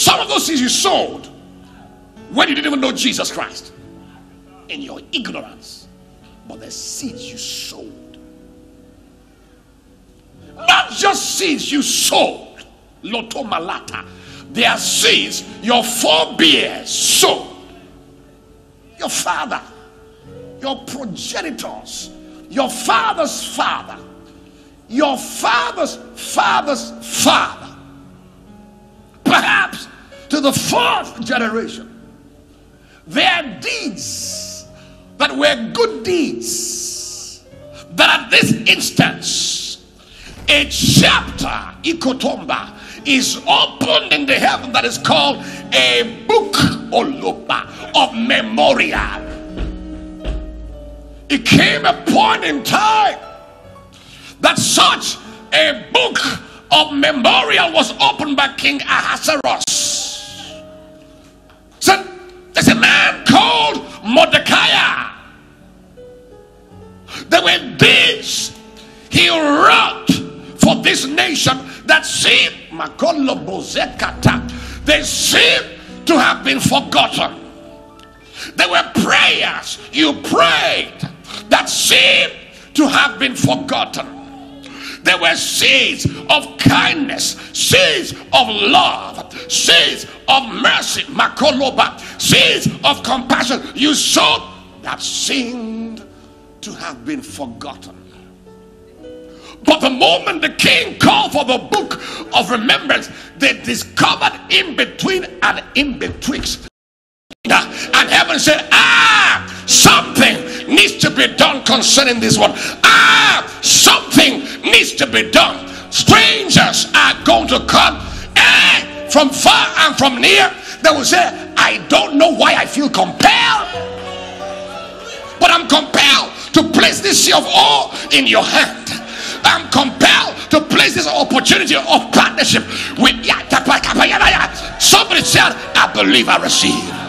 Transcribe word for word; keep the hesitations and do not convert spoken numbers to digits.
Some of those seeds you sowed when you didn't even know Jesus Christ, in your ignorance. But the seeds you sowed, not just seeds you sowed, Loto Malata, they are seeds your forebears sowed. Your father, your progenitors, your father's father, your father's father's father, perhaps to the fourth generation. Their deeds that were good deeds, that at this instance a chapter, Ikotomba, is opened in the heaven that is called a book Olopa of memorial. It came a point in time that such a book of memorial was opened by King Ahasuerus. So there's a man called Mordecai. There were deeds he wrote for this nation that seemed, they seem to have been forgotten. There were prayers you prayed that seemed to have been forgotten. There were seeds of kindness, seeds of love, seeds of mercy, makoloba, seeds of compassion you sowed that seemed to have been forgotten. But the moment the king called for the book of remembrance, they discovered in between and in betwixt. And heaven said, ah, something needs to be done concerning this one. Ah, something needs to be done. Strangers are going to come, eh, from far and from near. They will say, I don't know why I feel compelled, but I'm compelled to place this seal of awe in your hand. I'm compelled to place this opportunity of partnership with somebody said, I believe I receive.